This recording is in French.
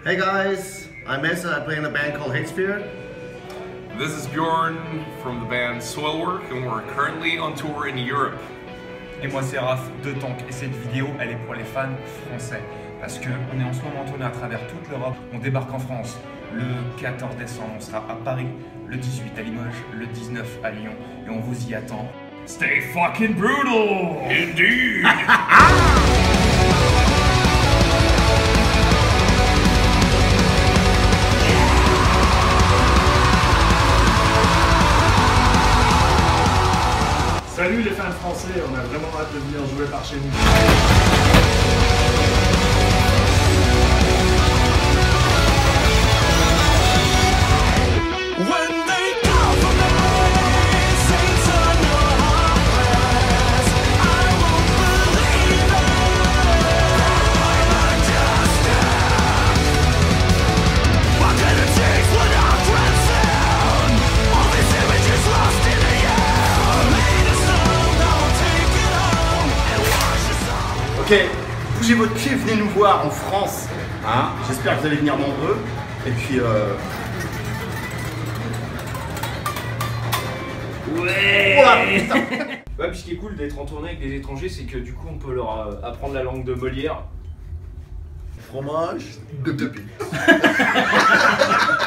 Hey guys, I'm Mesa. I play in a band called Hatesphere. This is Bjorn from the band Soilwork and we're currently on tour in Europe. Et moi c'est Raph de Tank et cette vidéo elle est pour les fans français parce qu'on est en ce moment en tournée à travers toute l'Europe. On débarque en France le 14 décembre, on sera à Paris le 18 à Limoges, le 19 à Lyon et on vous y attend. Stay fucking brutal! Indeed! Salut les fans français, on a vraiment hâte de venir jouer par chez nous. Ok, bougez votre pied, venez nous voir en France. Hein, j'espère que vous allez venir nombreux. Et puis Ouais. Oh putain. Ouais, puis ce qui est cool d'être en tournée avec des étrangers, c'est que du coup on peut leur apprendre la langue de Molière. Fromage de pépite.